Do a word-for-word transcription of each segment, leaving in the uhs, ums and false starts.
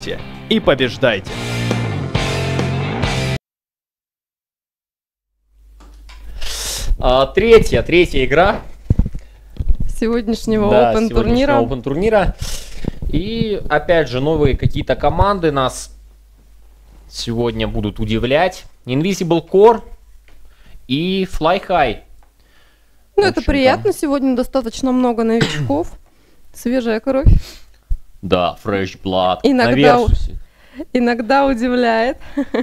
Играйте и побеждайте! А, третья, третья игра Сегодняшнего да, Open турнира. Open турнира. И опять же новые какие-то команды нас сегодня будут удивлять. Invisible Core и Fly High. Ну, это приятно. Сегодня достаточно много новичков. Свежая кровь. Да, Fresh Blood. Иногда, у... Иногда удивляет.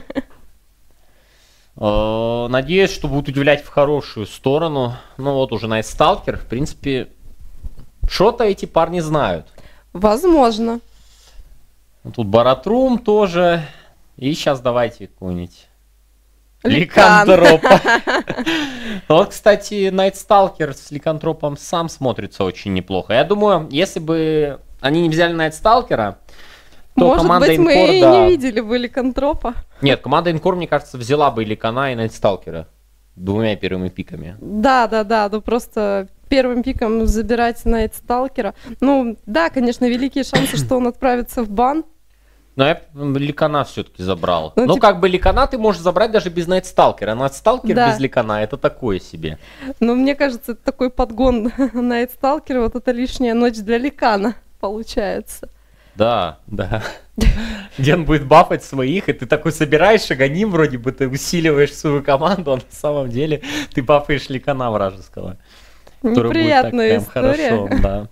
Надеюсь, что будут удивлять в хорошую сторону. Ну вот уже Night Stalker, в принципе, что-то эти парни знают. Возможно. Тут Баратрум тоже. И сейчас давайте какой-нибудь Ликан. Ликантропа. Вот, кстати, Night Stalker с Ликантропом сам смотрится очень неплохо. Я думаю, если бы они не взяли Night Stalker, то может команда быть, мы Encore, и да. не видели бы Ликантропа. Нет, команда Encore, мне кажется, взяла бы и Ликана, и Night Stalker двумя первыми пиками. Да, да, да, ну просто первым пиком забирать Night Stalker. Ну, да, конечно, великие шансы, что он отправится в бан. Но я Ликана все-таки забрал. Ну, Но типа... как бы Ликана ты можешь забрать даже без Night Stalker. А Night Stalker да. без Ликана это такое себе. Но мне кажется, это такой подгон Night Stalker, вот это лишняя ночь для Ликана получается. Да, да. Где он будет бафать своих, и ты такой собираешь Аганим, вроде бы ты усиливаешь свою команду, а на самом деле ты бафаешь Ликана вражеского. Неприятная история. Хорошо, да.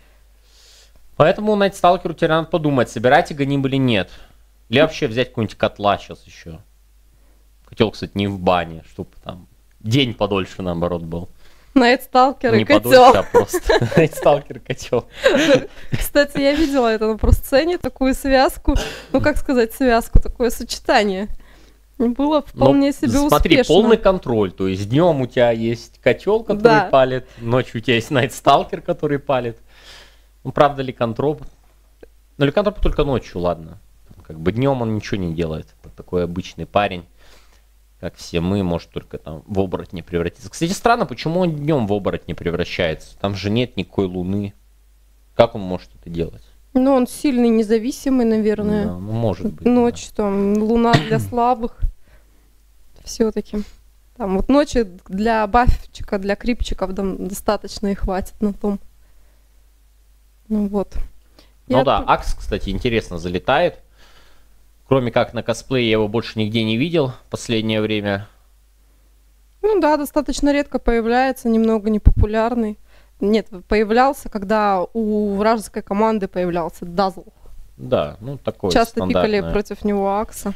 Поэтому Night Stalker тебе надо подумать, собирать Аганим или нет. Или вообще взять какой-нибудь котла сейчас еще. Котел, кстати, не в бане, чтобы там день подольше, наоборот, был. Night Stalker и не котел. Подольше, а просто Night Stalker котел. Кстати, я видела это на просцене, такую связку. Ну, как сказать, связку, такое сочетание. Было вполне Но, себе смотри, успешно. Смотри, полный контроль. То есть днем у тебя есть котел, который да. палит, ночью у тебя есть Night Stalker, который палит. Ну, правда, Ликантроп. Но Ликантроп только ночью, ладно. Как бы днем он ничего не делает. Такой обычный парень. Как все мы, может только там в оборотня превратиться. Кстати, странно, почему он днем в оборотня превращается. Там же нет никакой луны. Как он может это делать? Ну, он сильный, независимый, наверное. Да, ну, может быть. Ночь, да. там, луна для слабых. Все-таки. Там вот ночи для бафчика, для крипчиков там достаточно и хватит на том. Ну вот. Ну Я... да, Акс, кстати, интересно залетает. Кроме как на косплее я его больше нигде не видел в последнее время. Ну да, достаточно редко появляется, немного непопулярный. Нет, появлялся, когда у вражеской команды появлялся Дазл. Да, ну такой часто стандартное. пикали против него Акса.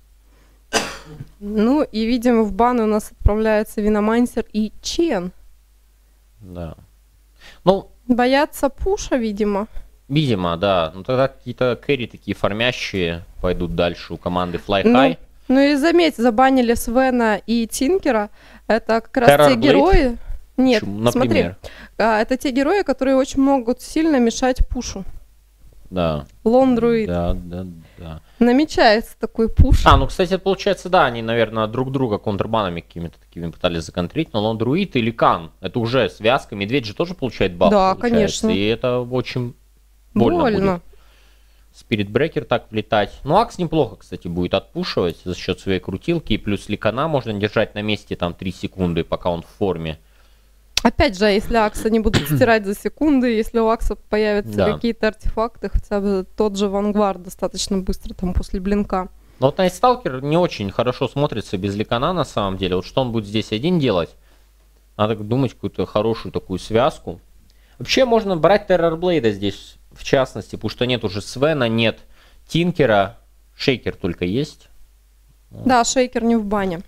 Ну и, видимо, в баны у нас отправляется Виномансер и Чен. Да. Ну, боятся пуша, видимо. Видимо, да. Ну тогда какие-то кэрри такие формящие пойдут дальше у команды Fly High. Ну, ну и заметь, забанили Свена и Тинкера. Это как раз Terror те Blade? герои. Нет, Почему? смотри. Например. А, это те герои, которые очень могут сильно мешать пушу. Да. Лон Друид. Да, да, да. Намечается такой пуш. А, ну, кстати, получается, да, они, наверное, друг друга контрбанами какими-то такими пытались законтрить, но Лон Друид и Ликан, это уже связка. Медведь же тоже получает баф, да, получается, конечно. и это очень больно, больно. будет. Спирит Брекер так влетать. Ну, Акс неплохо, кстати, будет отпушивать за счет своей крутилки, и плюс Ликана можно держать на месте там три секунды, пока он в форме. Опять же, если Акса не будут стирать за секунды, если у Акса появятся да. какие-то артефакты, хотя бы тот же Вангвард достаточно быстро там после блинка. Но вот Night Stalker не очень хорошо смотрится без Ликана на самом деле. Вот что он будет здесь один делать? Надо думать какую-то хорошую такую связку. Вообще можно брать Terror Blade здесь, в частности, потому что нет уже Свена, нет Тинкера, Шейкер только есть. Да, Шейкер не в бане.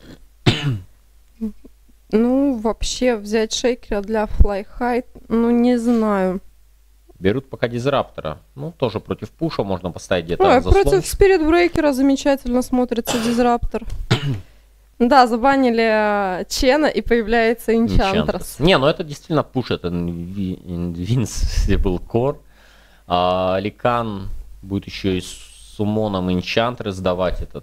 Ну, вообще, взять Шейкера для Fly High, ну, не знаю. Берут пока Дизраптора. Ну, тоже против пуша можно поставить где-то Ой, заслончик. против Спирит Брейкера замечательно смотрится Дизраптор. Да, забанили Чена, и появляется Энчантрес. Не, ну это действительно пуш, это Invincible Core. А Ликан будет еще и с сумоном Энчантрес давать этот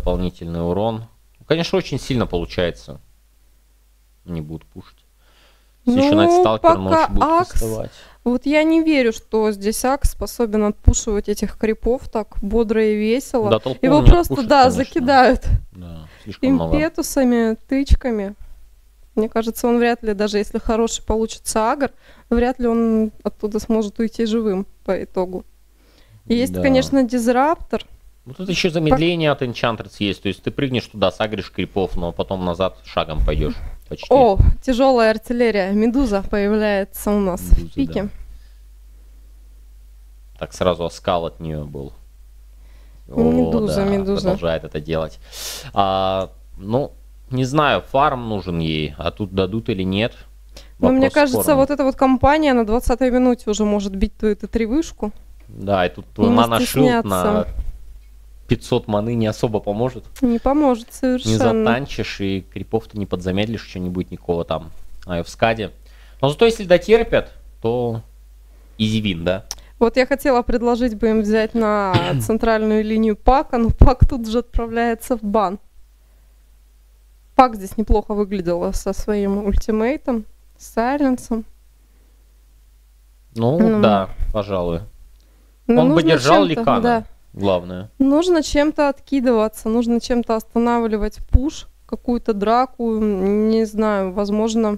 дополнительный урон. Конечно, очень сильно получается. Не будут пушить. Если еще Ну, Найтсталкер пока ночью будет Акс- доставать. Вот я не верю, что здесь Акс способен отпушивать этих крипов так бодро и весело. Да, толпу Его он не просто, отпушит, да, конечно. закидают Да, слишком много. импетусами, тычками. Мне кажется, он вряд ли, даже если хороший получится агр, вряд ли он оттуда сможет уйти живым по итогу. Есть, Да. конечно, дизраптор. Вот тут еще замедление от Enchantress есть. То есть ты прыгнешь туда, сагришь крипов, но потом назад шагом пойдешь. Почти. О, тяжелая артиллерия. Медуза появляется у нас Медуза, в пике. да. Так сразу оскал от нее был. Медуза, О, да, медуза. продолжает это делать. А, ну, не знаю, фарм нужен ей, а тут дадут или нет. Но мне Вопрос кажется, спорный. вот эта вот компания на двадцатой минуте уже может бить твою Т три вышку. Да, и тут твой Не мана шилд стесняться. на пятьсот маны не особо поможет. Не поможет Не совершенно. затанчишь, и крипов ты не подзамедлишь, что не будет никакого там ай в скаде. Но зато если дотерпят, то изи вин, да? Вот я хотела предложить бы им взять на центральную линию Пака, но Пак тут же отправляется в бан. Пак здесь неплохо выглядела со своим ультимейтом, с сайленсом. Ну, Ну. да, пожалуй. Но Он бы нужно держал чем-то, Ликана, да. главное. Нужно чем-то откидываться, нужно чем-то останавливать пуш, какую-то драку, не знаю, возможно,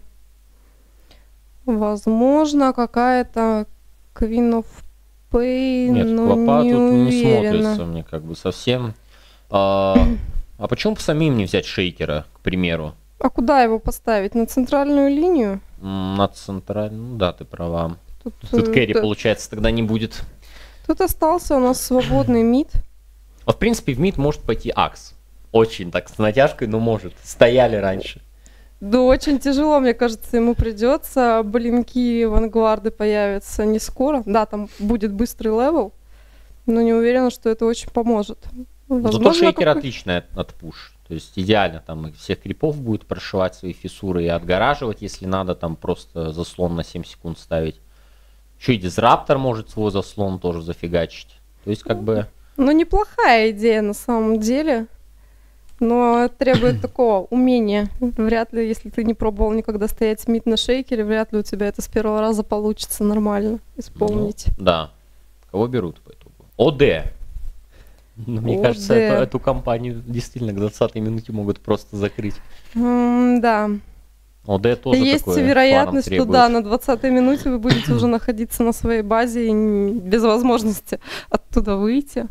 возможно, какая-то Queen of Pain, Нет, но Клопа не тут не уверена. смотрится мне как бы совсем. А, а почему бы самим не взять Шейкера, к примеру? А куда его поставить? На центральную линию? М, На центральную, ну да, ты права. Тут, Тут э, Кэрри, т- получается, тогда не будет. тут остался у нас свободный мид. А в принципе в мид может пойти Акс. Очень так с натяжкой, но может. Стояли раньше. Да очень тяжело, мне кажется, ему придется. Блинки вангварды появятся не скоро. Да, там будет быстрый левел, но не уверена, что это очень поможет. Зато Возможно, Шейкер какой- отличный от, от пуш. То есть идеально там и всех крипов будет прошивать свои фиссуры и отгораживать, если надо, там просто заслон на семь секунд ставить. Еще и дизраптор может свой заслон тоже зафигачить. То есть как бы... Ну, неплохая идея на самом деле, но требует такого умения. Вряд ли, если ты не пробовал никогда стоять мид на шейкере, вряд ли у тебя это с первого раза получится нормально исполнить. Ну, да. Кого берут по итогу? ОД. Ну, мне ОД. кажется, эту, эту компанию действительно к двадцатой минуте могут просто закрыть. М, да. ОД тоже Есть такое вероятность, фарм что да, требует. на двадцатой минуте вы будете уже находиться на своей базе и н- без возможности оттуда выйти.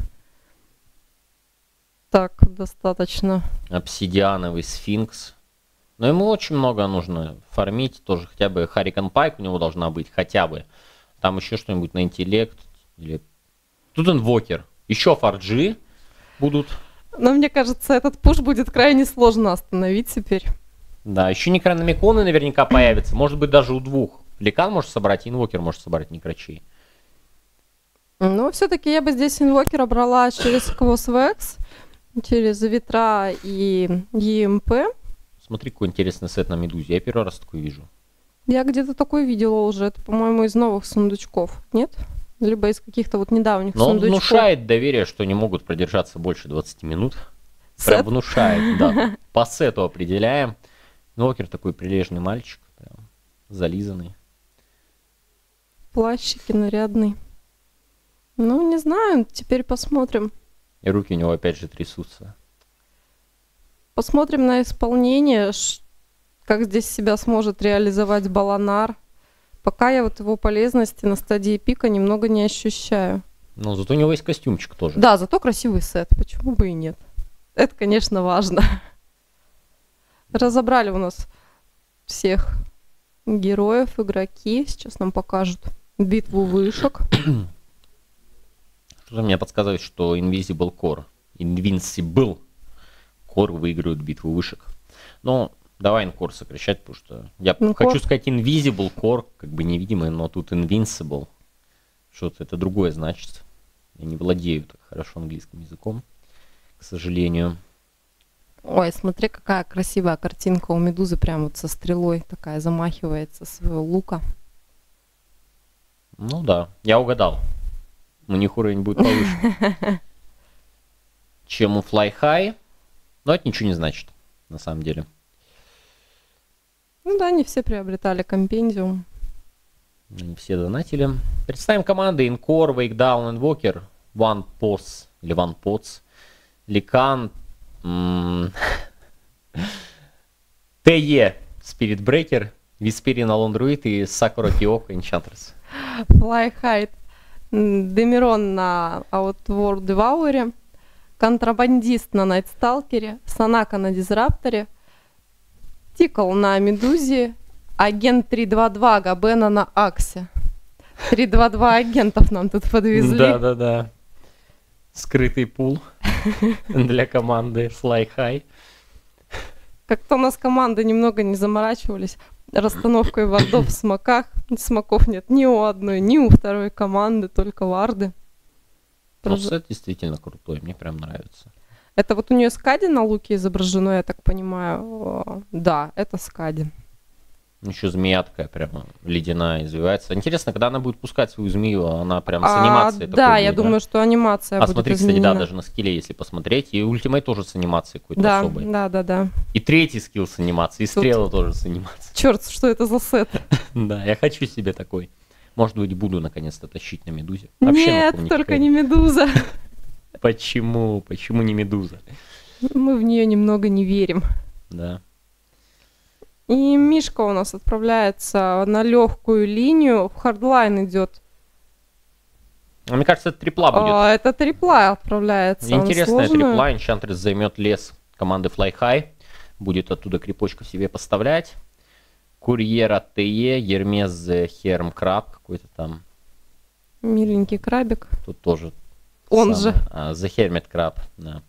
Так, достаточно. Обсидиановый сфинкс. Но ему очень много нужно фармить. Тоже хотя бы Харикан Пайк у него должна быть. Хотя бы. Там еще что-нибудь на интеллект. Или... Тут инвокер. Еще фарджи будут. Но мне кажется, этот пуш будет крайне сложно остановить теперь. Да, еще некрономиконы наверняка появятся. Может быть, даже у двух. Ликан может собрать, и инвокер может собрать некрачей. Но все-таки я бы здесь инвокера брала через Квосвекс, через Ветра и и эм пи. Смотри, какой интересный сет на Медузе. Я первый раз такой вижу. Я где-то такой видела уже. Это, по-моему, из новых сундучков. Нет? Либо из каких-то вот недавних Но он сундучков. внушает доверие, что не могут продержаться больше двадцати минут. Прям Сет? внушает, да. По сету определяем. Инвокер такой прилежный мальчик. Прям зализанный. Плащики нарядный. Ну, не знаю, теперь посмотрим. И руки у него опять же трясутся. Посмотрим на исполнение, ш- как здесь себя сможет реализовать Баланар. Пока я вот его полезности на стадии пика немного не ощущаю. Но зато у него есть костюмчик тоже. Да, зато красивый сет, почему бы и нет. Это, конечно, важно. Разобрали у нас всех героев, игроки. Сейчас нам покажут битву вышек. Что-то мне подсказывает, что Invisible Core, Invincible Core выиграют битву вышек. Но давай Core сокращать, потому что я Ну, хочу Core. сказать Invisible Core, как бы невидимый, но тут Invincible. Что-то это другое значит. Я не владею так хорошо английским языком, к сожалению. Ой, смотри, какая красивая картинка у Медузы, прям вот со стрелой такая замахивается своего лука. Ну да, я угадал. У них уровень будет повыше, чем у Fly High. Но это ничего не значит, на самом деле. Ну да, не все приобретали компендиум. Не все донатили. Представим команды Инкор, Вейкдаун, Инвокер, One Pots или One Pots, Ликан, ТЕ, Spirit Breaker, Висперин, Алондруид и Сакура Киоко, Enchantress. Flyhide, Демирон на Outworld Devourer, Контрабандист на Найтсталкере, Санака на Дизрапторе, Тикл на Медузе, Агент три два два Габена на Аксе. три два два агентов нам тут подвезли. Да-да-да. Скрытый пул для команды Fly High. Как-то у нас команды немного не заморачивались расстановкой вардов в смоках. Смоков нет ни у одной, ни у второй команды, только варды. Ну, сет действительно крутой, мне прям нравится. Это вот у нее Скади на луке изображено, я так понимаю. Да, это Скади. Еще змея такая прямо ледяная извивается. Интересно, когда она будет пускать свою змею, она прям с А, анимацией такой да, будет, я да? думаю, что анимация А будет смотри, изменена. кстати, да, даже на скилле, если посмотреть, и ультимейт тоже с анимацией какой-то Да, особой. да, да, да. И третий скилл с анимацией, и Тут- стрела тоже с анимацией. Черт, что это за сет? Да, я хочу себе такой. Может быть, буду наконец-то тащить на Медузе. Вообще на Нет, каком-нибудь только хере. не Медуза. Почему? Почему не Медуза? Мы в нее немного не верим. Да. И Мишка у нас отправляется на легкую линию. В хардлайн идет. А мне кажется, это трипла будет. А, это трипла отправляется. он Интересная сложную. трипла. Enchantress займет лес команды Fly High. Будет оттуда крепочку себе поставлять. Курьера ТЕ, Ермез Херм Краб какой-то там. Миленький крабик. Тут тоже. Он самое. же. А, The Hermit Crab, да.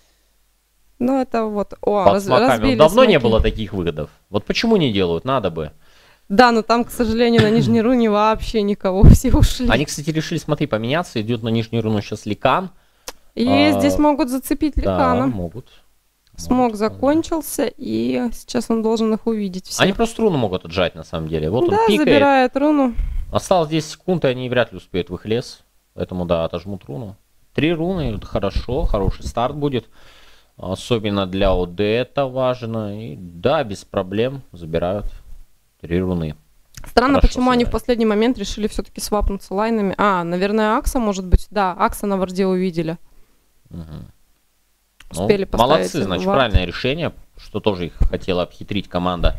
Ну, это вот. О, Под раз- смоками. разбили Вот давно не смоки. было таких выходов. Вот почему не делают? Надо бы. Да, но там, к сожалению, на Нижней Руне вообще никого, все ушли. Они, кстати, решили, смотри, поменяться. Идет на нижнюю руну сейчас Ликан. И а, здесь могут зацепить Да, Ликана. могут. Смог Могут, закончился, и сейчас он должен их увидеть все. Они просто руну могут отжать, на самом деле. Вот Да, он пикает. забирает руну. Осталось десять секунд, и они вряд ли успеют в их лес. Поэтому, да, отожмут руну. Три руны, это хорошо, хороший старт будет. Особенно для ОД это важно. И да, без проблем забирают три руны. Странно, Хорошо почему они в сыграли. последний момент решили все-таки свапнуться лайнами. А, наверное, Акса, может быть. Да, Акса на варде увидели. Угу. Успели поставить молодцы, значит, вард. правильное решение, что тоже их хотела обхитрить команда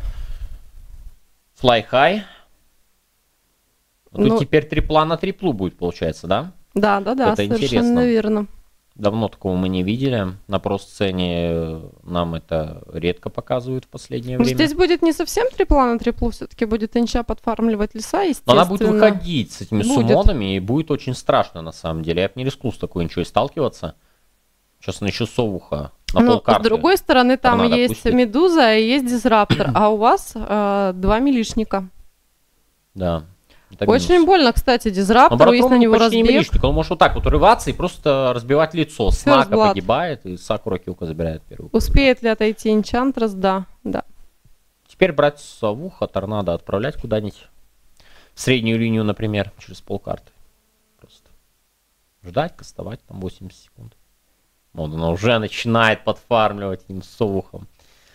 Fly High. Тут Ну- теперь трипла на триплу будет, получается, да? Да, да, да, Это совершенно интересно. верно. Давно такого мы не видели. На про-сцене нам это редко показывают в последнее Ну, время. здесь будет не совсем трипла на триплу, все-таки будет Энча подфармливать леса, Но естественно. она будет выходить с этими Будет. суммонами, и будет очень страшно, на самом деле. Я бы не рискнул с такой ничего и сталкиваться. Сейчас она еще совуха на Но полкарты. с другой стороны, там Торнадо есть пустит. Медуза и есть Дизраптор, а у вас э, два милишника. Да. это Очень минус. больно, кстати, Но Дизраптору, есть на Баратрон него почти не разбег. милишник, он может вот так вот урываться и просто разбивать лицо. Снака Blood. погибает, и Сакура Киоко забирает первую. Успеет ли отойти Энчантрес? Да, да. Теперь брать совуха, торнадо отправлять куда-нибудь. В среднюю линию, например, через полкарты. Просто ждать, кастовать там восемьдесят секунд. Вот она уже начинает подфармливать им совухом.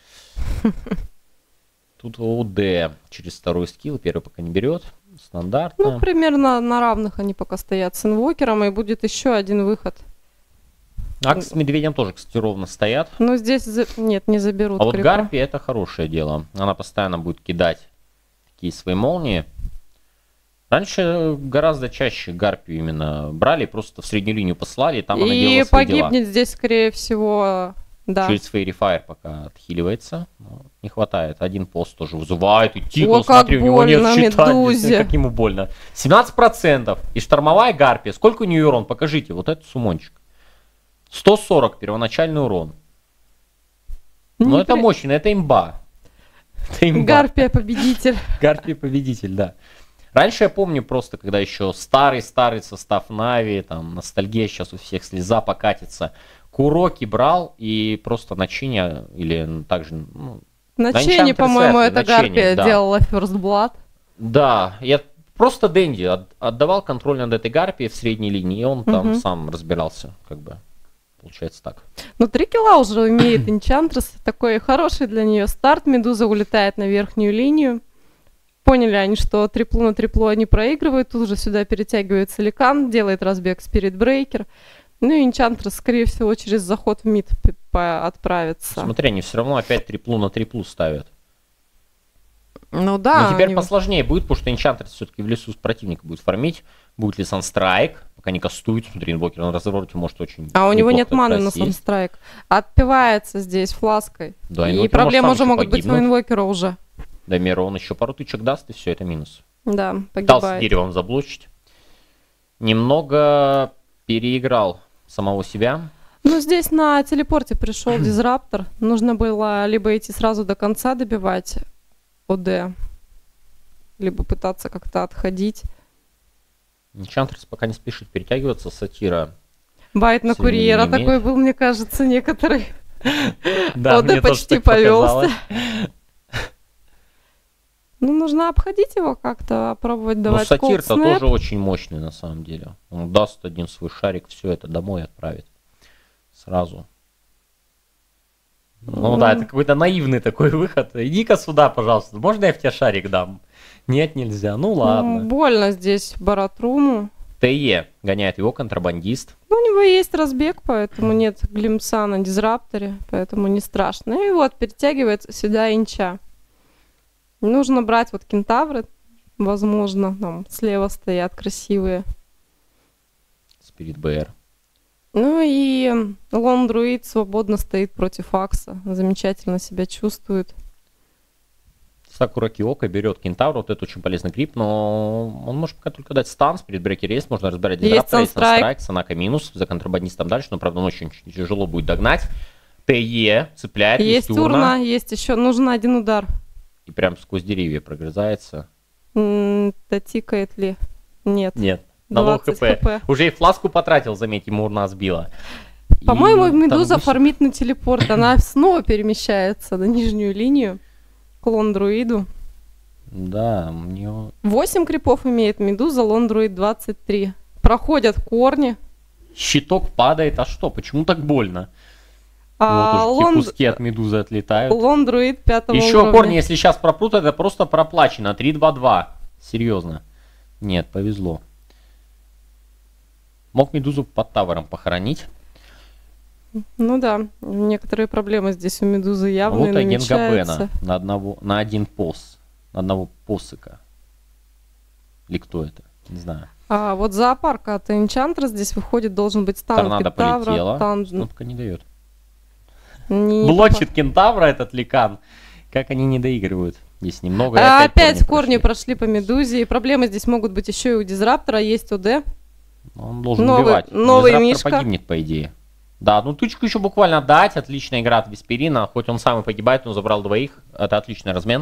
Тут ОД через второй скилл, первый пока не берет. Стандартно. Ну, примерно на равных они пока стоят с инвокером, и будет еще один выход. Акс с медведем тоже, кстати, ровно стоят. Но здесь, за- нет, не заберут А вот крипа. Гарпи это хорошее дело. Она постоянно будет кидать такие свои молнии. Раньше гораздо чаще Гарпию именно брали, просто в среднюю линию послали, и там она И делала свои дела. погибнет здесь, скорее всего, да. Через Fairy Fire пока отхиливается. Но не хватает. Один пост тоже вызывает. И Тигл, О, как смотри, у него нет больно щита. Медузе. Действительно, как ему больно. семнадцать процентов. И штормовая Гарпия. Сколько у нее урон? Покажите. Вот этот сумончик. сто сорок первоначальный урон. Не Но это при- мощно, это имба. Это имба. Гарпия победитель. Гарпий победитель, да. Раньше я помню просто, когда еще старый-старый состав Нави, там, ностальгия, сейчас у всех слеза покатится. Куроки брал и просто начиня, или также, ну, На Да, Чене, Enchantress по-моему, это, эта на Чене, Гарпия да. делала First Blood. да, я просто Дэнди от- отдавал контроль над этой Гарпией в средней линии, и он там Мгм. сам разбирался, как бы. Получается так. Ну, три килла уже имеет Энчантрес. Такой хороший для нее старт. Медуза улетает на верхнюю линию. Поняли они, что триплу на триплу они проигрывают. Тут же сюда перетягивается Ликан, делает разбег Спирит Брейкер. Ну и Энчантрес, скорее всего, через заход в мид отправится. Смотри, они все равно опять триплу на триплу ставят. Ну да. Но теперь они... посложнее будет, потому что Энчантрес все-таки в лесу с противника будет фармить. Будет ли Санстрайк, пока не кастует. Смотри, инвокер на развороте может очень... А у него нет маны на Санстрайк. Отпивается здесь флаской. Да, и проблемы уже могут быть у инвокера уже. Да, Мира, он еще пару тычек даст, и все, это минус. Да, погибает. Пытался деревом заблочить. Немного переиграл самого себя. Ну, здесь на телепорте пришел дизраптор. Нужно было либо идти сразу до конца добивать ОД, либо пытаться как-то отходить. Энчантрес пока не спешит перетягиваться. Сатира. Байт на курьера такой был, мне кажется, некоторый. Да, ОД почти повелся. Ну, нужно обходить его как-то, пробовать давать. Ну, Сатир-то тоже очень мощный на самом деле. Он даст один свой шарик, все это домой отправит. Сразу. Ну mm. да, это какой-то наивный такой выход. Иди-ка сюда, пожалуйста. Можно я в тебя шарик дам? Нет, нельзя. Ну ладно. Mm, больно здесь Баратруму. ТЕ гоняет его контрабандист. Ну, у него есть разбег, поэтому нет глимпса на дизрапторе, поэтому не страшно. И вот, перетягивается сюда инча. Нужно брать вот кентавры, возможно, там слева стоят красивые. Спирит БР. Ну и Лондруид свободно стоит против Акса, замечательно себя чувствует. Сакура Киока берет кентавра, вот это очень полезный крип, но он может пока только дать стан, Спирит Брейкер есть, можно разбирать дизраптора, есть Санстрайк, Санака минус, за контрабандистом дальше, но правда он очень тяжело будет догнать. ТЕ цепляет, есть, есть урна, есть еще, нужен один удар. И прям сквозь деревья прогрызается. Да тикает ли? Нет. Нет. На лоу хп. хп. Уже и фласку потратил, заметь, ему урна сбила. По-моему, Медуза там... фармит на телепорт. Она снова перемещается на нижнюю линию к Лондруиду. Да, у нее... восемь крипов имеет Медуза, Лондруид двадцать три. Проходят корни. Щиток падает. А что? Почему так больно? А вот уж Лонд... куски от Медузы отлетают. Лондруид пятого Еще уровня. корни, если сейчас пропрут, это просто проплачено. три два два. Серьезно. Нет, повезло. Мог Медузу под тавером похоронить. Ну да, некоторые проблемы здесь у Медузы явные вот агент намечаются. Габена на, одного, на один пос. На одного посыка. Или кто это? Не знаю. А вот зоопарк от Энчантрес здесь выходит, должен быть стан Торнадо Кентавра. полетела. Там... Кнопка не дает. Не, Блочит кентавра этот Ликан. Как они не доигрывают. Здесь немного. А опять, опять корни прошли. прошли по Медузе. И проблемы здесь могут быть еще и у Дизраптора. Есть ОД. Он должен новый, убивать. Новый Дизраптор Мишка. Погибнет, по идее. Да, ну тучку еще буквально дать. Отличная игра от Весперина. Хоть он сам и погибает, но забрал двоих. Это отличный размен.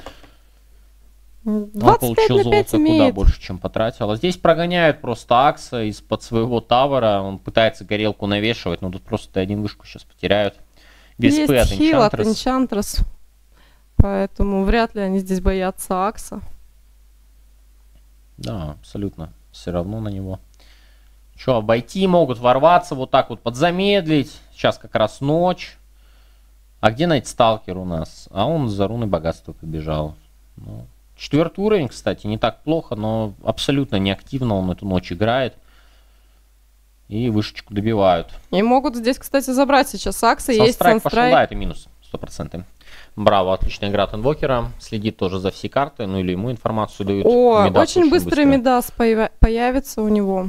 Он получил золото куда больше, чем потратил. А здесь прогоняют просто Акса из-под своего тавера. Он пытается горелку навешивать, но тут просто один вышку сейчас потеряют. Без Есть от хил от Энчантрес. Поэтому вряд ли они здесь боятся Акса. Да, абсолютно. Все равно на него. Что, обойти могут, ворваться, вот так вот подзамедлить. Сейчас как раз ночь. А где Найтсталкер у нас? А он за руны богатства побежал. Ну, четвертый уровень, кстати, не так плохо, но абсолютно неактивно он эту ночь играет. И вышечку добивают. И могут здесь, кстати, забрать сейчас Акса. Санстрайк есть Санстрайк. Пошел, да, это минус, сто процентов. Браво, отличная игра от инвокера. Следит тоже за все карты, ну или ему информацию дают. О, Медас очень, очень быстро Медас появится у него.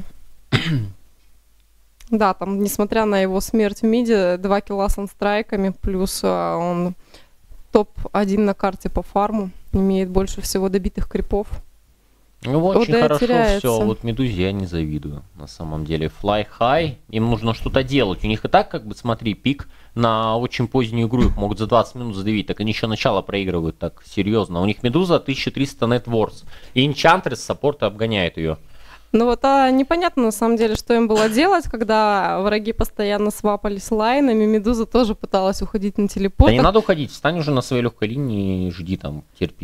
Да, там, несмотря на его смерть в миде, два килла санстрайками, плюс а, он топ один на карте по фарму, имеет больше всего добитых крипов. Ну, очень ОД хорошо теряется. все. Вот Медузе я не завидую, на самом деле. Fly high, им нужно что-то делать. У них и так, как бы, смотри, пик на очень позднюю игру, их могут за двадцать минут задавить. Так они еще начало проигрывают, так серьезно. У них Медуза тысяча триста нетворс. И Энчантрес саппорта обгоняет ее. Ну вот а непонятно на самом деле, что им было делать, когда враги постоянно свапались лайнами. Медуза тоже пыталась уходить на телепорт. Да не надо уходить, встань уже на своей легкой линии и жди там, терпи.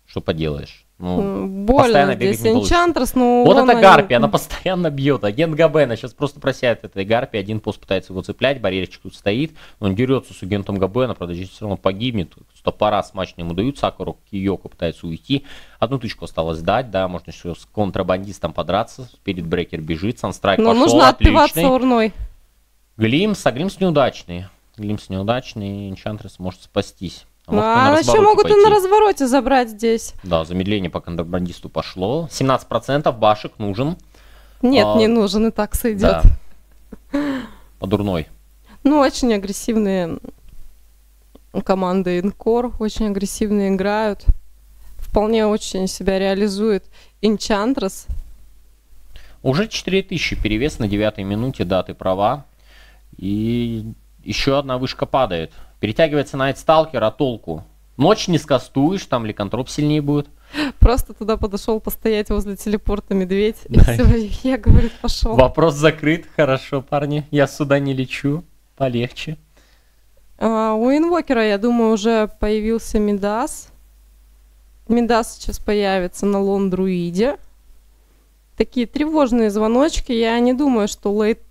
Что поделаешь? Ну, М, Больно постоянно здесь бегать не получится. Энчантрес, но Вот урона это не- Гарпи, она постоянно бьет. Агент Габена сейчас просто просяет этой Гарпи. Один пост пытается его цеплять, барьерчик тут стоит. Он дерется с агентом Габена, правда, здесь все равно погибнет. Стопора смачно ему дают, Сакуру Киёко пытается уйти. Одну тычку осталось дать, да, можно еще с контрабандистом подраться. Спирит Брекер бежит, Санстрайк Но пошел, нужно отпиваться отличный. урной. Глимс, а Глимс неудачный. Глимс неудачный, Энчантрес может спастись. А может, и на А еще развороте могут и пойти. на развороте забрать здесь. Да, замедление по контрабандисту пошло. семнадцать процентов башек нужен. Нет, А, не нужен, и так сойдет. Да. По дурной. Ну, очень агрессивные команды Инкор, очень агрессивно играют. Вполне очень себя реализует Энчантрес. Уже четыре тысячи перевес на девятой минуте, да, ты права. И еще одна вышка падает. Перетягивается Найт Сталкер, а толку? Ночь не скастуешь, там ликантроп сильнее будет. Просто туда подошел постоять возле телепорта медведь. И Да. все, я, говорит, пошел. Вопрос закрыт. Хорошо, парни. Я сюда не лечу. Полегче. А, у инвокера, я думаю, уже появился Мидас. Мидас сейчас появится на лон-друиде. Такие тревожные звоночки. Я не думаю, что лейт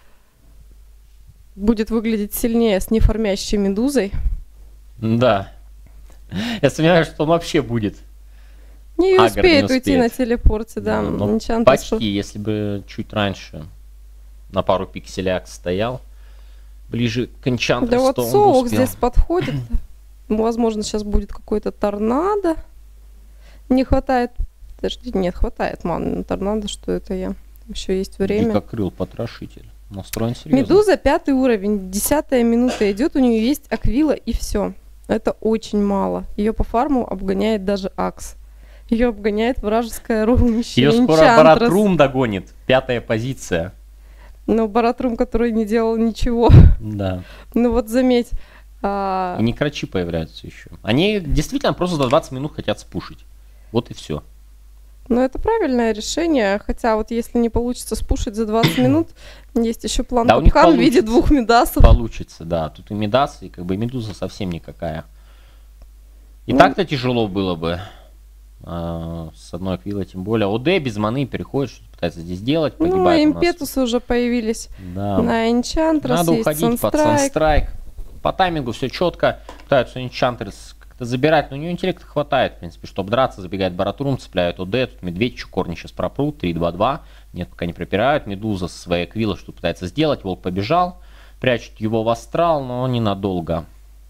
будет выглядеть сильнее с неформящей медузой. Да. Я сомневаюсь, что он вообще будет. Не Агр успеет не уйти успеет. на телепорте, да. Ну, Энчантрес почти, если бы чуть раньше на пару пикселяк стоял. Ближе к Энчантресу, Да вот то он бы Соук успел. здесь подходит. Возможно, сейчас будет какой-то торнадо. Не хватает... Подожди, нет, хватает маны на торнадо, что это я. Еще есть время. Дикокрыл потрошитель. Настроен серьезно. Медуза пятый уровень, десятая минута идет, у нее есть Аквила и все. Это очень мало. Ее по фарму обгоняет даже Акс. Ее обгоняет вражеское румище. Ее скоро Энчантрес. Баратрум догонит. Пятая позиция. Но Баратрум, который не делал ничего. Да. Ну вот заметь. а, И некрачи появляются еще. Они действительно просто за двадцать минут хотят спушить. Вот и все. Ну, это правильное решение, хотя вот если не получится спушить за двадцать минут, есть еще план Да, у них капкан в виде получится. двух медасов. Получится, да. Тут и Медас, и как бы Медуза совсем никакая. И Ну. так-то тяжело было бы. а, с одной Аквилой, тем более. ОД без маны переходит, что-то пытается здесь делать. Ну, Погибает у нас. импетусы уже появились Да. на Энчантрес, Надо есть уходить под Санстрайк. Санстрайк. По таймингу все четко. Пытаются Энчантрес как-то забирать, но у него интеллекта хватает, в принципе, чтобы драться. Забегает Баратрум, цепляет ОД. Тут Медведь, Чукорни сейчас пропрут. три-два-два. Нет, пока не пропирают. Медуза со своей Аквилой что пытается сделать. Волк побежал. Прячут его в астрал, но ненадолго.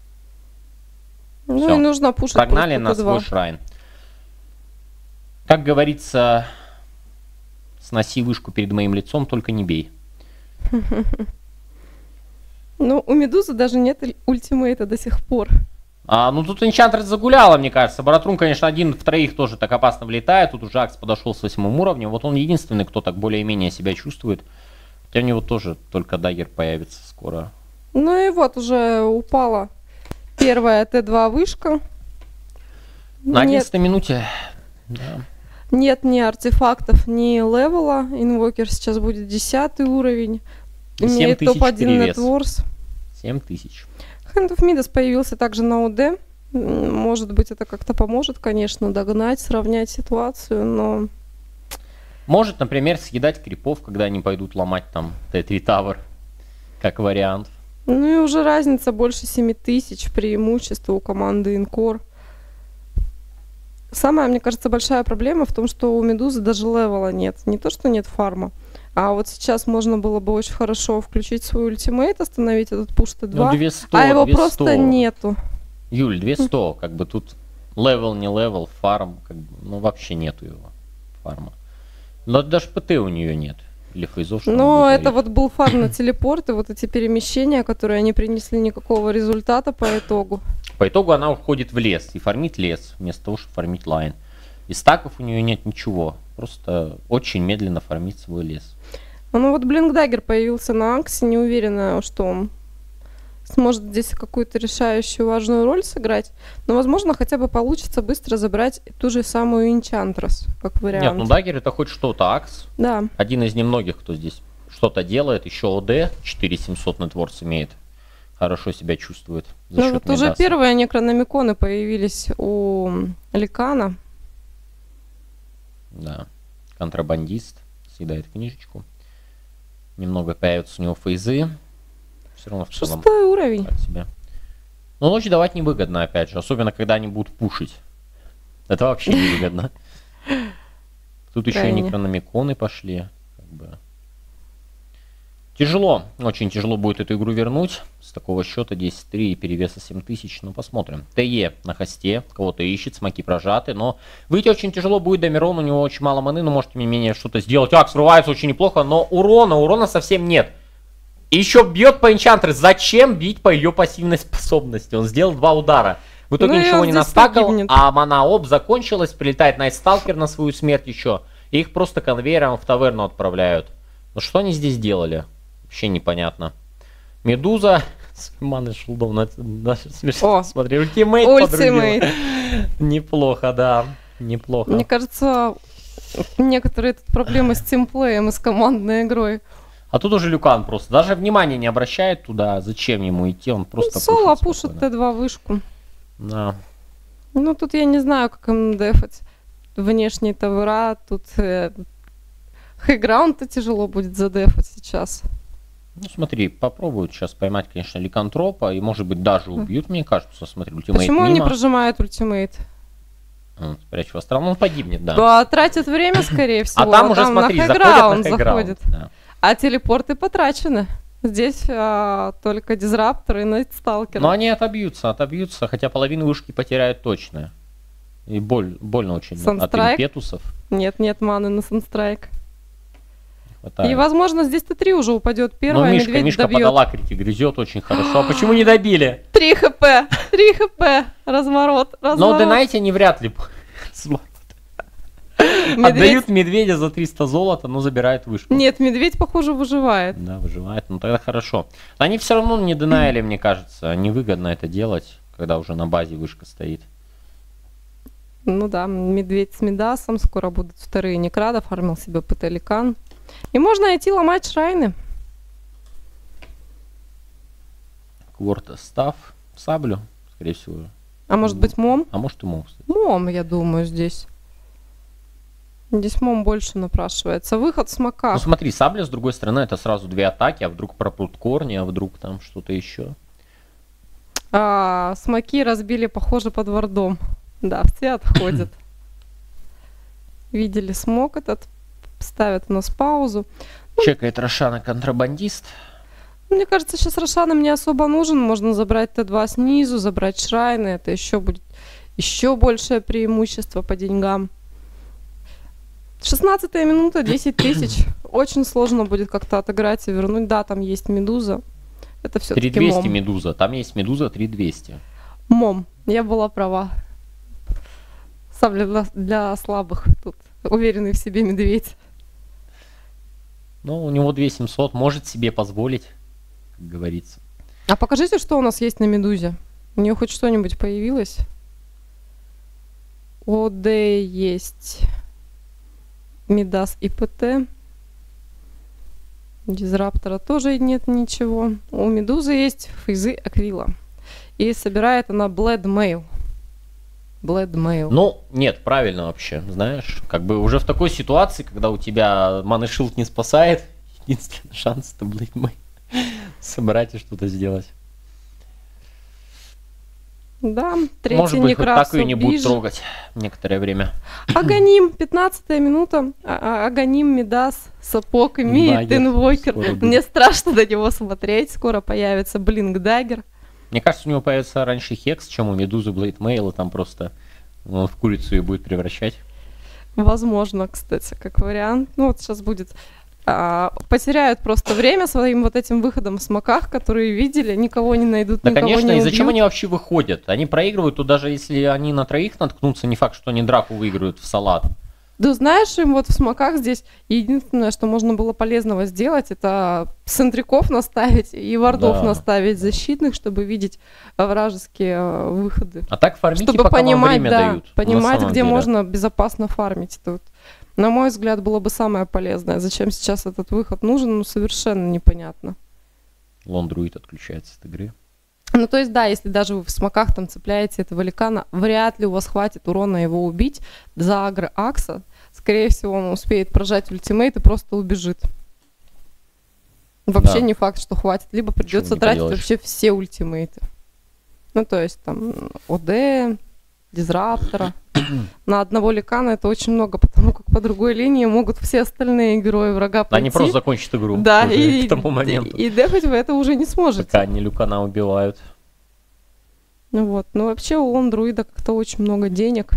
Ну Всё. и нужно пушить Прогнали на просто свой Т2. шрайн. Как говорится, сноси вышку перед моим лицом, только не бей. Ну, у Медузы даже нет уль- ультимейта до сих пор. А, ну тут Энчантрес загуляла, мне кажется. Баратрум, конечно, один в троих тоже так опасно влетает. Тут уже Акс подошел с восьмым уровнем. Вот он единственный, кто так более-менее себя чувствует. Хотя у него тоже только даггер появится скоро. Ну и вот уже упала первая Т два вышка. На Нет, одиннадцатой минуте. Да. нет ни артефактов, ни левела. Инвокер сейчас будет десятый уровень. И семь Имеет тысяч топ один перевес. Networth. семь тысяч. Hand of Midas появился также на ОД. М, Может быть, это как-то поможет, конечно, догнать, сравнять ситуацию, но... Может, например, съедать крипов, когда они пойдут ломать там Т три Tower. Как вариант. Ну и уже разница больше семи тысяч, преимущество у команды Инкор. Самая, мне кажется, большая проблема в том, что у Медузы даже левела нет. Не то, что нет фарма. А вот сейчас можно было бы очень хорошо включить свой ультимейт, остановить этот пуш Т два, Ну, двести, а его двести. просто нету. Юль, двести, как бы тут левел, не левел, фарм, как бы, ну вообще нету его фарма. Но даже ПТ у нее нет. Или фейзов, что Но она будет это ловить. вот был фарм на телепорты, вот эти перемещения, которые не принесли никакого результата по итогу. По итогу она уходит в лес и фармит лес, вместо того, чтобы фармить лайн. И стаков у нее нет ничего. Просто очень медленно фармит свой лес. Ну вот Блинкдаггер появился на Аксе, не уверена, что он сможет здесь какую-то решающую важную роль сыграть. Но, возможно, хотя бы получится быстро забрать ту же самую Энчантрес, как вариант. Нет, ну даггер это хоть что-то. Акс Да. один из немногих, кто здесь что-то делает. Еще ОД четыре тысячи семьсот Networth имеет. Хорошо себя чувствует. За Ну счет вот уже Медаса. первые некрономиконы появились у Ликана. Да. Контрабандист. Съедает книжечку. Немного появятся у него фейзы. Все равно в целом. Шестой уровень. Так себе. Но ночь давать невыгодно, опять же. Особенно, когда они будут пушить. Это вообще невыгодно. Тут еще и некрономиконы пошли. Как бы. Тяжело. Очень тяжело будет эту игру вернуть. С такого счета десять три и перевеса семь тысяч. Ну, посмотрим. ТЕ на хосте. Кого-то ищет. Смоки прожаты. Но выйти очень тяжело будет. Домирон. У него очень мало маны. Но может, тем не менее, что-то сделать. Так, срывается очень неплохо. Но урона. Урона совсем нет. И еще бьет по энчантру. Зачем бить по ее пассивной способности? Он сделал два удара. В итоге ну, ничего не настакал. Погибнет. А мана оп закончилась. Прилетает Найтсталкер на свою смерть еще. И их просто конвейером в таверну отправляют. Ну что они здесь делали? Вообще непонятно. Медуза. Маны шилдом. Смешно. Смотри, ультимейт подрубил. Неплохо, да. Неплохо. Мне кажется, некоторые тут проблемы с тимплеем и с командной игрой. А тут уже Люкан просто. Даже внимания не обращает туда. Зачем ему идти? Он просто соло пушит Т два вышку. Да. Ну тут я не знаю, как им дефать. Внешние тавера. Тут э, хайграунд-то тяжело будет задефать сейчас. Ну смотри, попробуют сейчас поймать, конечно, ликантропа. И может быть даже убьют, мне кажется. Смотри, ультимейт Почему мимо. Он не прожимает ультимейт? Он спрячь в астрал, он погибнет, да. Да, тратит время, скорее всего. А там уже, смотри, на хайграунд заходит. Да. А телепорты потрачены. Здесь а, только дизраптор и Найтсталкер. Но они отобьются, отобьются, хотя половину вышки потеряют точно. И боль, больно очень от импетусов. Нет, нет маны на Санстрайк. И, возможно, здесь Т три уже упадет первая. Но Мишка, медведь Мишка добьет. подала крити, грызет очень хорошо. А почему не добили? три хп, три хп, разворот, разворот. Но Денайте не вряд ли. Медведь... Отдают медведя за триста золота, но забирают вышку. Нет, медведь, похоже, выживает. Да, выживает, ну тогда хорошо. Они все равно не денайли, мне кажется. Невыгодно это делать, когда уже на базе вышка стоит. Ну да, медведь с Мидасом. Скоро будут вторые некрада. Фармил себе ПТ-ликан. И можно идти ломать шрайны. Кворта став. Саблю, скорее всего. А может быть мом? А может и мом, кстати. Мом, я думаю, здесь. Здесь мом больше напрашивается. Выход в смоках. Ну смотри, сабля с другой стороны это сразу две атаки, а вдруг пропрут корни, а вдруг там что-то еще. А, смоки разбили, похоже, под вардом. Да, все отходят. Видели смок этот. Ставят у нас паузу. Чекает Рошана контрабандист. Мне кажется, сейчас Рошанам не особо нужен. Можно забрать Т два снизу, забрать шрайны. Это еще будет еще большее преимущество по деньгам. шестнадцатая минута, десять тысяч. Очень сложно будет как-то отыграть и вернуть. Да, там есть медуза. Это все-таки три двести мом. медуза. Там есть медуза три двести. Мом. Я была права. Сабля для, для слабых. Тут уверенный в себе медведь. Ну, у него две семьсот. Может себе позволить, как говорится. А покажите, что у нас есть на медузе. У нее хоть что-нибудь появилось? ОД есть. Мидас и ПТ. Дизраптора тоже нет ничего. У медузы есть фейзы Аквила. И собирает она Блэд Мейл. Блэд Мейл. Ну, нет, правильно вообще, знаешь. Как бы уже в такой ситуации, когда у тебя Маны Шилд не спасает, единственный шанс это Блэд Мейл. Собрать и что-то сделать. Да, третий Может быть, хоть так ее не будут ближе. трогать некоторое время. Аганим, пятнадцатая минута. А Аганим, Мидас, сапог имеет, инвокер. Мне страшно на него смотреть. Скоро появится Блинк Даггер. Мне кажется, у него появится раньше Хекс, чем у Медузы Блейд Мейл, и там просто он в курицу ее будет превращать. Возможно, кстати, как вариант. Ну вот сейчас будет... А, потеряют просто время своим вот этим выходом в смоках, которые видели, никого не найдут, да, никого конечно, не и убьют. зачем они вообще выходят? Они проигрывают, то даже если они на троих наткнутся, не факт, что они драку выиграют в салат. Да знаешь, им вот в смоках здесь единственное, что можно было полезного сделать, это центриков наставить и вардов да. наставить защитных, чтобы видеть вражеские э, выходы. А так фармите, чтобы пока понимать, вам время да, дают. Понимать, где деле. можно безопасно фармить. Тут, на мой взгляд, было бы самое полезное. Зачем сейчас этот выход нужен, ну совершенно непонятно. Лондруид отключается от игры. Ну, то есть, да, если даже вы в смоках там цепляете этого ликана, вряд ли у вас хватит урона его убить за агро Акса. Скорее всего, он успеет прожать ультимейт и просто убежит. Вообще Да. не факт, что хватит. Либо придется не тратить поделаешь. вообще все ультимейты. Ну, то есть, там, ОД, Дизраптора. На одного ликана это очень много, потому как по другой линии могут все остальные герои врага пойти. Они просто закончат игру Да, уже и, к тому моменту. и, и дефать вы это уже не сможете. Пока они Люкана убивают. Ну вот. Ну вообще у андроида как-то очень много денег.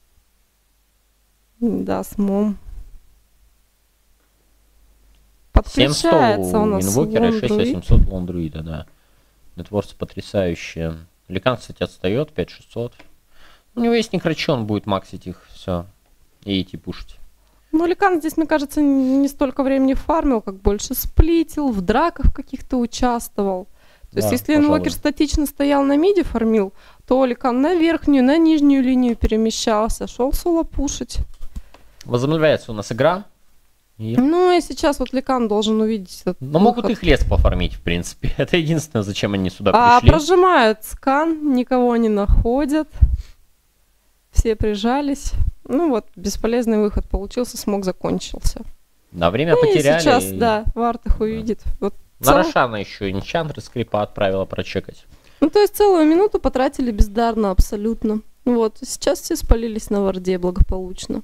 Да, с мом. семь сто Подключается у у нас инвокера и шесть Лондруид. восемьсот у андроида, да. Нетворцы потрясающие. Ликан, кстати, отстает, пять шестьсот. У него есть Некрачи, он будет максить их, все. И идти пушить. Ну, Ликан здесь, мне кажется, не столько времени фармил, как больше сплитил, в драках каких-то участвовал. То есть, Да, если пожалуй. инвокер статично стоял на миде, фармил, то Ликан на верхнюю, на нижнюю линию перемещался, шел соло пушить. Возобновляется у нас игра. И... Ну, и сейчас вот Ликан должен увидеть этот Но могут выход. их лес пофармить, в принципе. Это единственное, зачем они сюда А пришли. прожимают скан, никого не находят. Все прижались. Ну вот, бесполезный выход получился, смог закончился. На время Ну и потеряли. сейчас, и да, Варт их увидит. Вот На цел- Рошана еще и Энчантры скрипа отправила прочекать. Ну, то есть целую минуту потратили бездарно абсолютно. Вот, сейчас все спалились на Варде благополучно.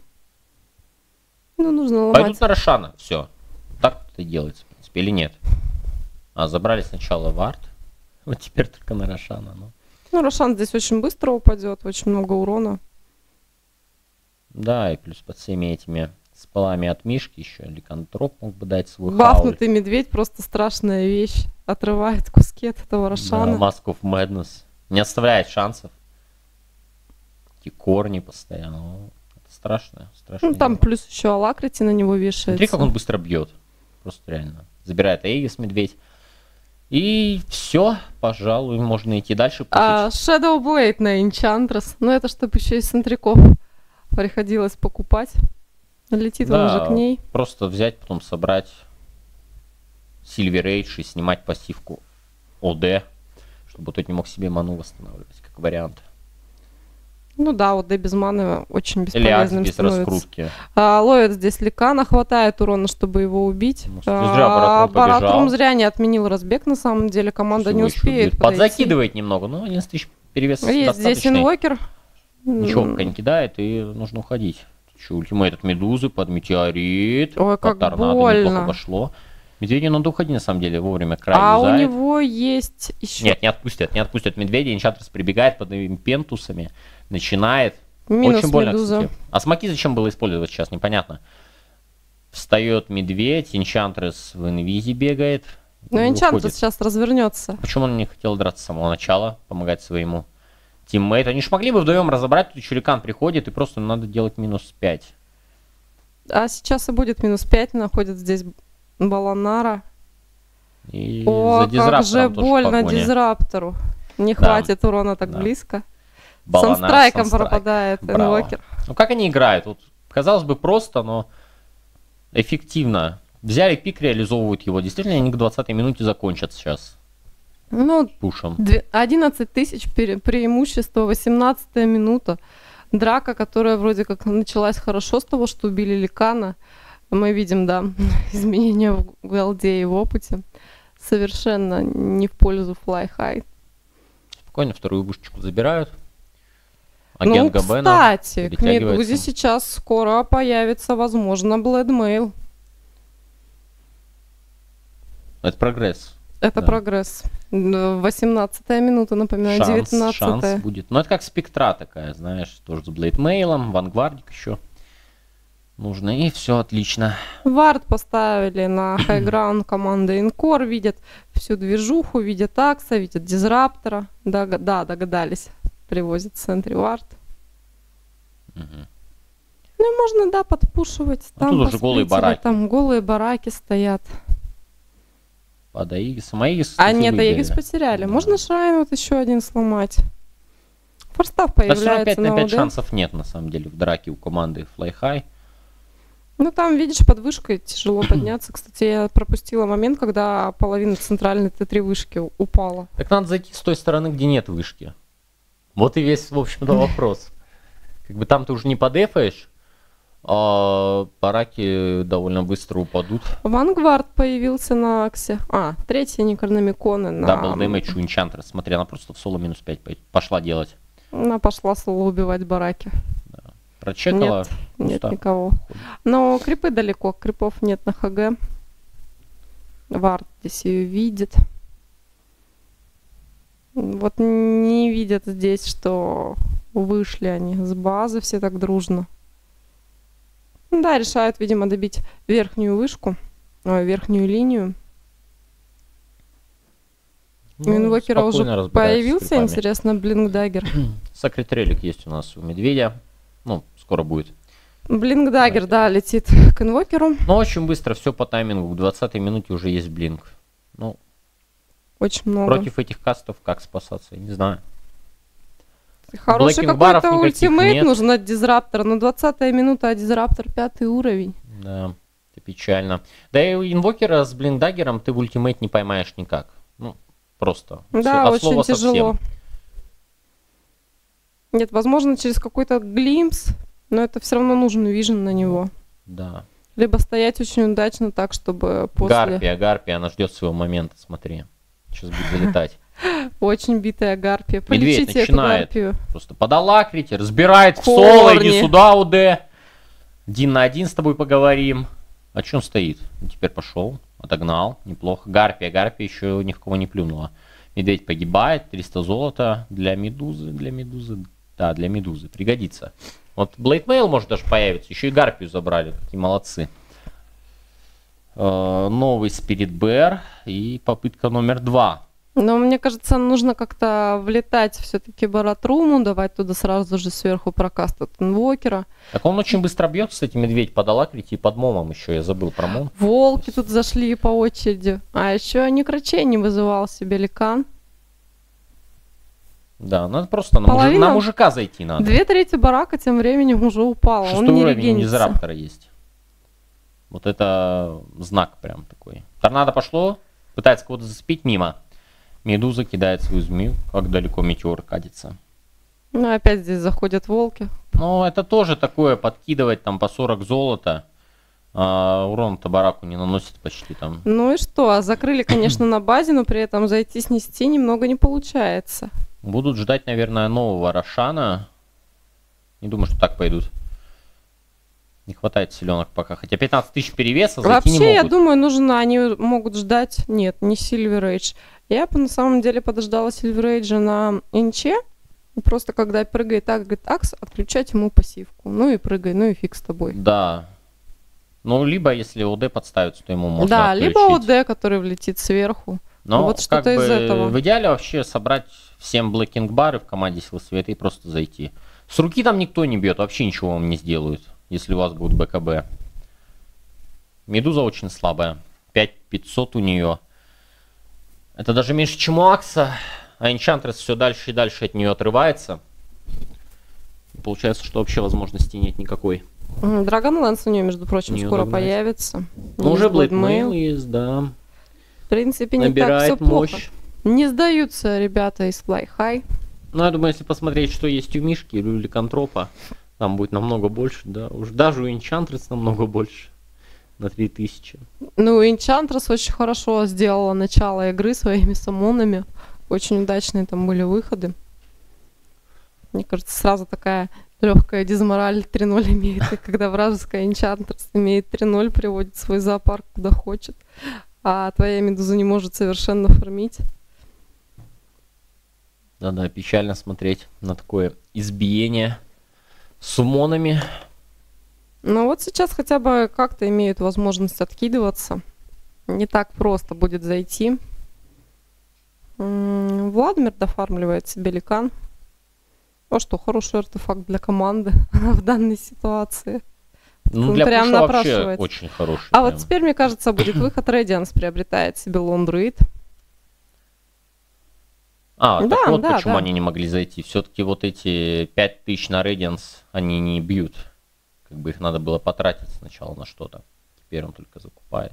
Ну, нужно ломать. Пойдут на Рошана, все. Так это и делается, в принципе, или нет? А, забрали сначала Вард. Вот теперь только на Рошана. Ну. Ну, Рошан здесь очень быстро упадет, очень много урона. Да, и плюс под всеми этими спалами от Мишки еще ликантроп мог бы дать свой хаул. Бафнутый медведь просто страшная вещь. Отрывает куски от этого Да, Рошана. Mask of Madness. Не оставляет шансов. Эти корни постоянно. Ну, это страшно. страшно Ну, там плюс еще Алакрити на него вешается. Смотри, как он быстро бьет. Просто реально. Забирает Эйгис медведь. И все, пожалуй, можно идти дальше. Пушить. А Shadow Blade на Enchantress. Ну, это чтобы еще из центриков приходилось покупать. Летит он уже к ней. Просто взять, потом собрать Silver Age и снимать пассивку ОД, чтобы тот не мог себе ману восстанавливать, как вариант. Ну да, вот да без маны очень Или Акс бесполезным без становится. раскрутки. А, ловит здесь Ликана, хватает урона, чтобы его убить. Ну, зря Баратрум побежал. Баратрум зря не отменил разбег, на самом деле. Команда Всего не еще успеет будет. подойти. Подзакидывает немного, но одиннадцать тысяч перевес Есть здесь достаточный. инвокер. Ничего М, пока не кидает, и нужно уходить. Еще ультимейт от Медузы под метеорит. Ой, под как торнадо больно. неплохо пошло. Медведю надо уходить, на самом деле, вовремя край А у юзает. него есть еще Нет, не отпустят, не отпустят медведя. Энчантрес прибегает под импентусами, начинает. минус Очень больно, Медуза. кстати. А смоки зачем было использовать сейчас, непонятно. Встает медведь, Энчантрес в инвизе бегает. Но выходит. Энчантрес сейчас развернется. Почему он не хотел драться с самого начала, помогать своему тиммейту? Они ж могли бы вдвоем разобрать, тут еще Ликан приходит, и просто надо делать минус пять. А сейчас и будет минус пять, находит здесь Баланара. И О, за как дизраптором же тоже больно погоня. дизраптору. Не Да. хватит урона так Да. близко. Баланар, Санстрайком Санстрайк. пропадает Браво. инвокер. Ну как они играют? Вот, казалось бы, просто, но эффективно. Взяли пик, реализовывают его. Действительно, они к двадцатой минуте закончат сейчас Ну, пушем. две- одиннадцать тысяч пере- преимущество, восемнадцатая минута. Драка, которая вроде как началась хорошо с того, что убили Ликана. Мы видим, да, изменения в голде и в опыте. Совершенно не в пользу Fly High. Спокойно вторую вышечку забирают. Ну, Агент Габена кстати, к перетягивается. Медузе сейчас скоро появится, возможно, Bloodmail. Это прогресс. Это Да. прогресс. Н- восемнадцатая минута, напоминаю, Шанс, девятнадцатая. шанс будет. Ну, это как спектра такая, знаешь, тоже с блейдмейлом, вангвардик еще нужно, и все отлично. Вард поставили на хайграунд команды Инкор, видят всю движуху, видят Акса, видят Дизраптора. Дог- да, догадались. Привозят в центре Вард. Мгм. Ну и можно, да, подпушивать. А Там тут уже голые посплитили, бараки. Там голые бараки стоят. Под Аигисом. Аигис, А кстати, нет, выиграли. Аегис потеряли. Да. Можно Шрайн вот еще один сломать. Форстав Да, всё равно появляется пять на на пять ОД. шансов нет, на самом деле, в драке у команды Fly High. Ну, там, видишь, под вышкой тяжело подняться. Кстати, я пропустила момент, когда половина центральной Т три вышки упала. Так надо зайти с той стороны, где нет вышки. Вот и весь, в общем-то, вопрос. Как бы там ты уже не подефаешь, а бараки довольно быстро упадут. Вангвард появился на Аксе. А, третьи Некрономиконы на... Дабл дэмэдж у Энчантрес. Смотри, она просто в соло минус пять пошла делать. Она пошла соло убивать бараки. Да. Прочекала. Нет, нет пусто. никого. Но крипы далеко, крипов нет на ХГ. Вард здесь ее видит. Вот не видят здесь, что вышли они с базы все так дружно. Да, решают, видимо, добить верхнюю вышку, ой, верхнюю линию. У Ну, инвокера уже спокойно разбираются с появился, крипами. интересно, блинк-даггер. Сакрит-релик есть у нас у медведя. Ну, скоро будет. Блинк-даггер, да, летит к инвокеру. Но очень быстро все по таймингу. К двадцатой минуте уже есть блинк. Ну, Очень много. против этих кастов как спасаться, я не знаю. Хороший блэкинг-баров какой-то никаких ультимейт нет. нужен от дизраптора. Но двадцатая минута, а дизраптор пятый уровень. Да, это печально. Да и у инвокера с блиндаггером ты в ультимейт не поймаешь никак. Ну, просто. Да, От очень слова тяжело. совсем. Нет, возможно, через какой-то глимпс, но это все равно нужен вижен на него. Да. Либо стоять очень удачно так, чтобы после... Гарпия, гарпия, она ждет своего момента, смотри. Сейчас будет залетать. Очень битая гарпия. Медведь Полечите эту начинает. гарпию. Просто подалакрите, разбирает в Корни. соло, иди сюда, УД. Один на один с тобой поговорим. А че он стоит? Ну, теперь пошел, отогнал, неплохо. Гарпия, гарпия еще ни в кого не плюнула. Медведь погибает, триста золота для медузы, для медузы. Да, для медузы, пригодится. Вот Блейдмейл может даже появиться, еще и гарпию забрали, такие молодцы. Э, новый Спирит Бэр и попытка номер два. Но мне кажется, нужно как-то влетать все-таки Баратруму, давать туда сразу же сверху прокаст от инвокера. Так он очень быстро бьет, кстати, медведь подалакрите и под момом еще, я забыл про мом. Волки тут зашли по очереди. А еще Некрачей не вызывал себе ликан. Да, надо просто на, мужи- Половина- на мужика зайти надо. Две трети барака тем временем уже упала. Он Шестой не уровень у регенится. Дизраптора есть. Вот это знак прям такой. Торнадо пошло, пытается кого-то зацепить мимо. Медуза кидает свою змею, как далеко метеор катится. Ну, опять здесь заходят волки. Ну, это тоже такое, подкидывать там по сорок золота. А урон-то бараку не наносит почти там. Ну и что? А закрыли, конечно, на базе, но при этом зайти снести немного не получается. Будут ждать, наверное, нового Рошана. Не думаю, что так пойдут. Не хватает селенок пока. Хотя пятнадцать тысяч перевеса зайти не Вообще, я могут. думаю, нужно, они могут ждать... Нет, не Silver Age. Я бы на самом деле подождала Silver Age на инче. И просто когда прыгает так, говорит, акс, отключать ему пассивку. Ну и прыгай, ну и фиг с тобой. Да. Ну, либо если ОД подставится, то ему можно Да, отключить. либо ОД, который влетит сверху. Но вот что-то как из бы этого. в идеале вообще собрать всем блэкинг-бары в команде Сил Света и просто зайти. С руки там никто не бьет, вообще ничего вам не сделают, если у вас будет БКБ. Медуза очень слабая. пять пятьсот у нее. Это даже меньше, чем у Акса. А Энчантрес все дальше и дальше от нее отрывается. И получается, что вообще возможности нет никакой. Драгонлэнс у нее, между прочим, Не скоро догнать. появится. Но уже Есть Блэдмейл Bloodmail. есть, да. В принципе, не так Набирает все плохо. мощь. Не сдаются ребята из Fly High. Ну, я думаю, если посмотреть, что есть у Мишки или у Ликантропа, там будет намного больше, да. Уж даже у Энчантрес намного больше. На три тысячи. Ну, Enchantress очень хорошо сделала начало игры своими самонами. Очень удачные там были выходы. Мне кажется, сразу такая легкая дизмораль три ноль имеет. И когда вражеская Enchantress имеет три ноль, приводит свой зоопарк куда хочет, а твоя медуза не может совершенно фармить. Да-да, печально смотреть на такое избиение с умонами. Но вот сейчас хотя бы как-то имеют возможность откидываться. Не так просто будет зайти. М, Владимир дофармливает себе ликан. А что, хороший артефакт для команды в данной ситуации. Ну, Он для прям пуша вообще напрашивается. очень хороший. А вот прям. теперь, мне кажется, будет выход. Radiance приобретает себе лондруид. А, Да, так вот да, почему да. они не могли зайти. Все-таки вот эти пять тысяч на Radiance они не бьют. как бы их надо было потратить сначала на что-то. Теперь он только закупает.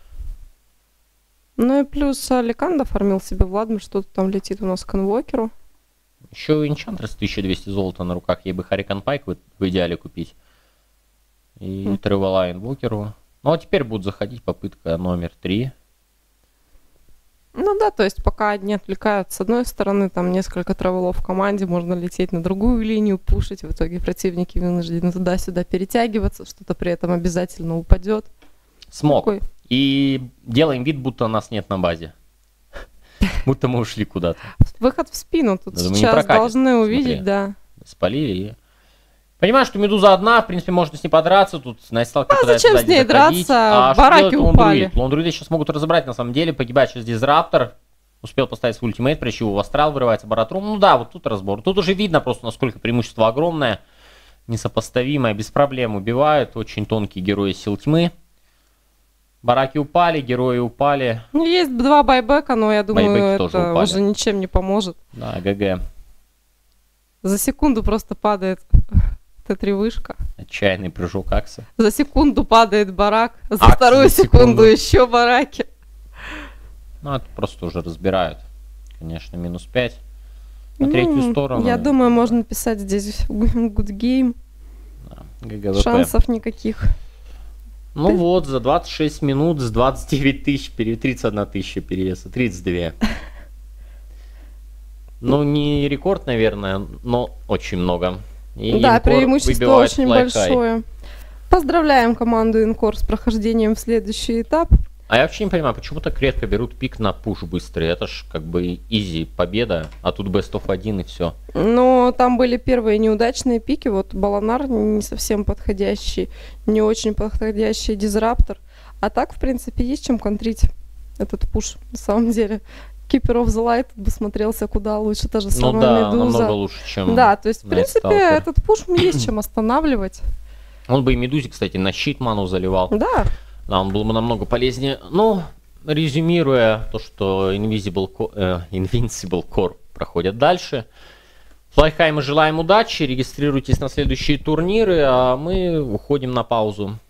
Ну и плюс Аликан оформил себе Владмир, что-то там летит у нас к инвокеру. Еще Enchantress тысяча двести золота на руках. Ей бы Харикан Пайк в, в идеале купить. И mm. Тревела инвокеру. Ну а теперь будет заходить попытка номер три. Ну да, то есть пока одни отвлекают с одной стороны, там несколько травелов в команде, можно лететь на другую линию, пушить. В итоге противники вынуждены туда-сюда перетягиваться, что-то при этом обязательно упадет. Смог. Такой. И делаем вид, будто нас нет на базе. Будто мы ушли куда-то. Выход в спину тут думаю, сейчас должны увидеть, Смотри. да. Спалили и... Понимаю, что Медуза одна, в принципе, можно с ней подраться. Тут Найсталкер а зачем с ней заходить. драться? А бараки упали. Лондруиды сейчас могут разобрать, на самом деле. Погибает сейчас Дизраптор. Успел поставить свой ультимейт, причем в астрал вырывается Баратрум. Ну да, вот тут разбор. Тут уже видно просто, насколько преимущество огромное. Несопоставимое, без проблем убивают. Очень тонкие герои сил тьмы. Бараки упали, герои упали. Ну, есть два байбека, но я думаю, Байбеки это уже ничем не поможет. Да, ГГ. За секунду просто падает Т три вышка. Отчаянный прыжок Акса. За секунду падает барак, за Акс вторую за секунду. секунду еще бараки. Ну, это просто уже разбирают. Конечно, минус пять. На ну, третью сторону. Я думаю, можно писать здесь good game. Да, ГГВП. Шансов никаких. Ну Ты... вот, за двадцать шесть минут с двадцать девять тысяч, тридцать одна тысяча перевеса, тридцать две. Ну, не рекорд, наверное, но очень много. И да, преимущество очень большое. Поздравляем команду Инкор с прохождением в следующий этап. А я вообще не понимаю, почему так редко берут пик на пуш быстрый. Это ж как бы изи победа, а тут best of один и все. Но там были первые неудачные пики. Вот Баланар не совсем подходящий, не очень подходящий Дизраптор. А так, в принципе, есть чем контрить этот пуш на самом деле. Keeper of the Light бы смотрелся куда лучше, та же самая ну да, Медуза. намного лучше, чем Да, то есть, в принципе, этот пуш есть чем останавливать. Он бы и Медузе, кстати, на щит ману заливал. Да. Да, он был бы намного полезнее. Ну, резюмируя то, что Invisible, э, Invincible Core проходят дальше. Флайхай, мы желаем удачи, регистрируйтесь на следующие турниры, а мы уходим на паузу.